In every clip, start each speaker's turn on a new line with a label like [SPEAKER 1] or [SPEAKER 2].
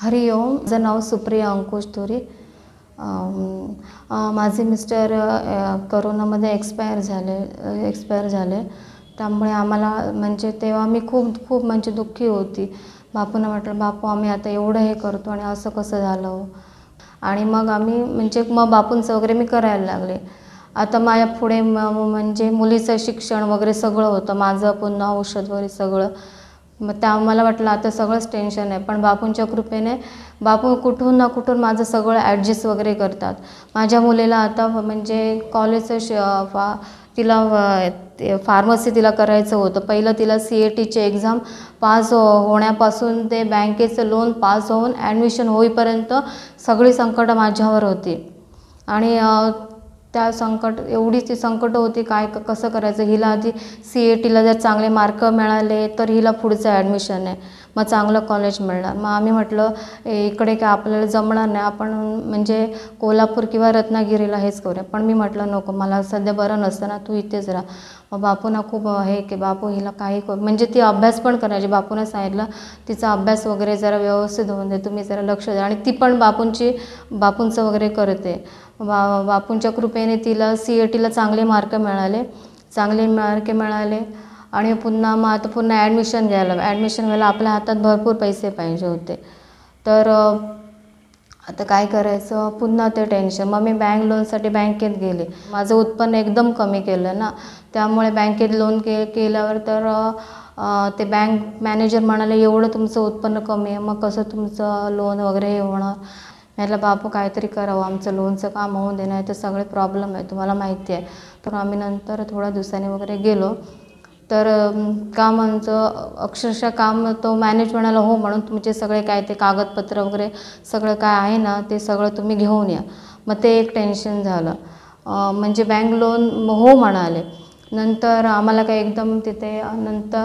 [SPEAKER 1] हरिओम, माझं नाव सुप्रिया अंकुश तुरी। माझे मिस्टर कोरोनामध्ये एक्सपायर झाले। त्यामुळे आम्हाला म्हणजे तेव्हा मी खूप म्हणजे दुःखी होती। बापूंना म्हटलं, बापू आम्ही आता एवढं हे करतो आणि असं कसं झालं। आणि मग आम्ही म्हणजे मग बापूंचं वगैरे मी करायला लागले। आता माझ्या पुढे म्हणजे मुलीचं शिक्षण वगैरे सगळं होतं, माझं पुन्हा औषध वगैरे सगळं। मग त्या मला वाटलं आता सगळंच टेन्शन आहे, पण बापूंच्या कृपेने बापू कुठून ना कुठून माझं सगळं ॲडजस्ट वगैरे करतात। माझ्या मुलीला आता म्हणजे कॉलेजचं तिला फार्मसी तिला करायचं होतं। पहिलं तिला CATची एक्झाम पास होण्यापासून ते बँकेचं लोन पास होऊन ॲडमिशन होईपर्यंत सगळी संकटं माझ्यावर होती। आणि त्या एवढी ती संकट होती, काय कसं करायचं। हिला आधी CATला जर चांगले मार्क मिळाले तर हिला पुढचं ॲडमिशन आहे, मग चांगलं कॉलेज मिळणार। मग आम्ही म्हटलं इकडे काय आपल्याला जमणार नाही, आपण म्हणजे कोल्हापूर किंवा रत्नागिरीला हेच करूया। पण मी म्हटलं नको, मला सध्या बरं नसतं ना, तू इथेच राहा। मग बापूंना खूप हे की बापू हिला काही म्हणजे ती अभ्यास पण करायची। बापूंना सांगितलं तिचा अभ्यास वगैरे जरा व्यवस्थित होऊन दे, तुम्ही जरा लक्ष द्या। आणि ती पण बापूंचं वगैरे करते। बापूंच्या कृपेने तिला CATला चांगले मार्क मिळाले। आणि मग आता पुन्हा ॲडमिशन घ्यायला आपल्या हातात भरपूर पैसे पाहिजे होते। तर आता काय करायचं, पुन्हा ते टेन्शन। मग मी बँक लोनसाठी बँकेत गेले। माझं उत्पन्न एकदम कमी केलं ना, त्यामुळे बँकेत लोन केल्यावर तर ते बँक मॅनेजर म्हणाले एवढं तुमचं उत्पन्न कमी आहे, मग कसं तुमचं लोन वगैरे हे होणार। म्हटलं बापू काहीतरी करावं, आमचं लोनचं काम होऊन दे, नाही तर सगळे प्रॉब्लेम आहे, तुम्हाला माहिती आहे। तर आम्ही नंतर थोड्या दिवसांनी वगैरे गेलो, तर काम आमचं अक्षरशः काम तो मॅनेज म्हणाला हो म्हणून तुमचे सगळे काय ते कागदपत्र वगैरे सगळं काय आहे ना, ते सगळं तुम्ही घेऊन या। मग ते एक टेन्शन झालं, म्हणजे बँक लोन हो म्हणाले। नंतर आम्हाला काय एकदम तिथे नंतर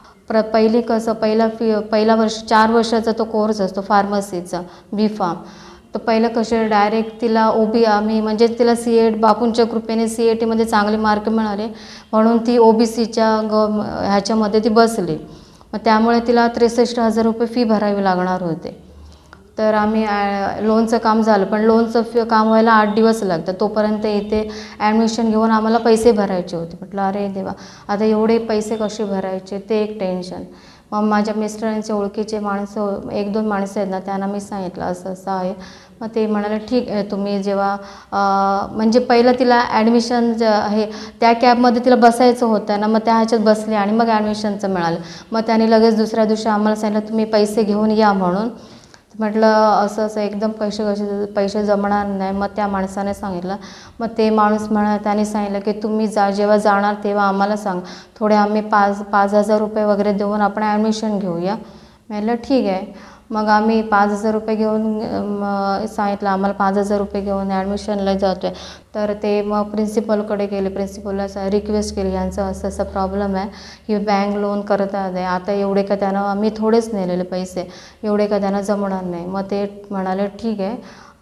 [SPEAKER 1] पहिला वर्ष 4 वर्षाचा तो कोर्स असतो फार्मसीचा B.Pharm। तर पहिलं कसे डायरेक्ट तिला आम्ही म्हणजे तिला बापूंच्या कृपेने CATमध्ये चांगले मार्क मिळाले म्हणून ती OBCच्या ह्याच्यामध्ये ती बसली। मग त्यामुळे तिला 63,000 रुपये फी भरावी लागणार होते। तर आम्ही लोनचं काम झालं, पण लोनचं काम व्हायला 8 दिवस लागतात। तोपर्यंत इथे ॲडमिशन घेऊन आम्हाला पैसे भरायचे होते। म्हटलं अरे देवा, आता एवढे पैसे कसे भरायचे, ते एक टेन्शन। मग माझ्या मिस्टरांचे ओळखीचे माणसं 1-2 माणसं आहेत ना, त्यांना मी सांगितलं असं असं आहे। मग ते म्हणाले ठीक आहे, तुम्ही जेव्हा म्हणजे पहिलं तिला ॲडमिशन आहे त्या कॅबमध्ये तिला बसायचं होतं ना, मग त्या ह्याच्यात बसले आणि मग ॲडमिशनचं मिळालं। मग त्यांनी लगेच दुसऱ्या दिवशी आम्हाला सांगितलं तुम्ही पैसे घेऊन या म्हणून। म्हटलं असं एकदम पैसे जमणार नाही। मग त्या माणसाने सांगितलं, मग ते माणूस त्यांनी सांगितलं की तुम्ही जेव्हा जाणार तेव्हा आम्हाला सांग, थोडे आम्ही 5,000 रुपये वगैरे देऊन आपण ॲडमिशन घेऊया। म्हटलं ठीक आहे। मग आम्ही 5,000 रुपये घेऊन सांगितलं आम्हाला 5,000 रुपये घेऊन ॲडमिशनला जातो आहे। तर ते मग प्रिन्सिपलकडे गेले, प्रिन्सिपलला रिक्वेस्ट केली यांचं असं असं प्रॉब्लेम आहे, ही बँक लोन करत आहे, आता एवढे का त्यानं आम्ही थोडेच नेलेले पैसे, एवढे का त्यांना जमणार नाही। मग ते म्हणाले ठीक आहे,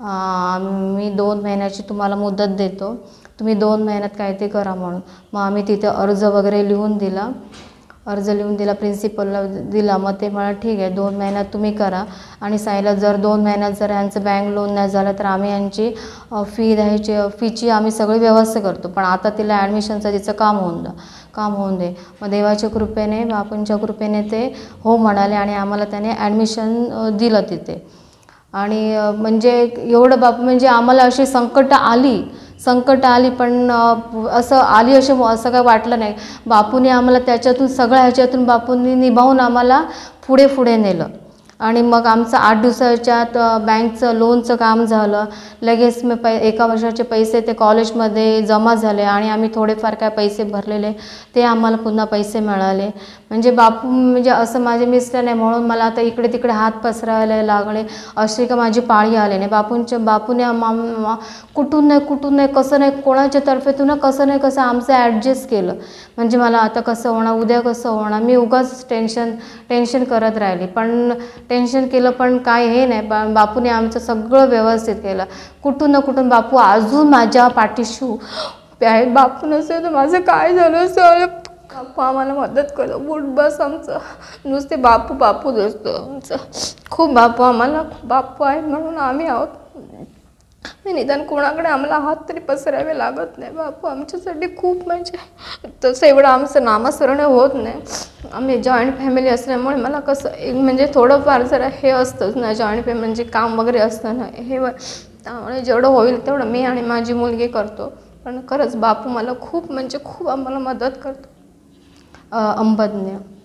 [SPEAKER 1] मी 2 महिन्याची तुम्हाला मुदत देतो, तुम्ही 2 महिन्यात काय ते करा म्हणून। मग आम्ही तिथे अर्ज वगैरे लिहून दिला प्रिन्सिपलला दिला। मग ते म्हणाले ठीक आहे 2 महिन्यात तुम्ही करा। आणि सांगितलं जर 2 महिन्यात जर यांचं बँक लोन नाही झालं तर आम्ही यांची फीची आम्ही सगळी व्यवस्था करतो, पण आता तिला ॲडमिशनचं तिचं काम होऊन दे। मग देवाच्या कृपेने बापूंच्या कृपेने ते हो म्हणाले आणि आम्हाला त्याने ॲडमिशन दिलं तिथे। आणि म्हणजे एवढं म्हणजे आम्हाला अशी संकट आली पण असं काय वाटलं नाही। बापूने आम्हाला त्याच्यातून सगळ्या ह्याच्यातून बापूंनी निभावून आम्हाला पुढे नेलं। आणि मग आमचं 8 दिवसाच्यात बँकचं लोनचं काम झालं। लगेच मी 1 वर्षाचे पैसे ते कॉलेजमध्ये जमा झाले आणि आम्ही थोडेफार काय पैसे भरलेले ते आम्हाला पुन्हा पैसे मिळाले। म्हणजे बापू म्हणजे असं माझे मिस्टर नाही म्हणून मला आता इकडे तिकडे हात पसरायला लागले, अशी का माझी पाळी आली नाही। बापूने कुठून नाही कसं नाही कोणाच्या तर्फेतून कसं नाही कसं आमचं ॲडजस्ट केलं। म्हणजे मला आता कसं होणार, उद्या कसं होणार, मी उगाच टेन्शन करत राहिली। पण टेन्शन केलं पण काय हे नाही, बापूने आमचं सगळं व्यवस्थित केलं। कुठून ना कुठून बापू अजून माझ्या पाठीशी आहे। बापू नसेल तर माझं काय झालं असं
[SPEAKER 2] बापू आम्हाला मदत करतो. उठ बस आमचं नुसते बापू बापू दिसतो आमचं. खूप बापू आम्हाला बापू आहे म्हणून आम्ही आहोत. निदान कोणाकडे आम्हाला हात तरी पसरावे लागत नाही. बापू आमच्यासाठी खूप म्हणजे तसं एवढं आमचं नामस्मरण होत नाही. आम्ही जॉईंट फॅमिली असल्यामुळे मला कसं एक म्हणजे थोडंफार जरा हे असतंच ना, जॉईंट फॅमिली म्हणजे काम वगैरे असतं ना हे त्यामुळे जेवढं होईल तेवढं मी आणि माझी मुलगी करतो. पण खरंच बापू मला खूप म्हणजे खूप आम्हाला मदत करतो. अंबज्ञ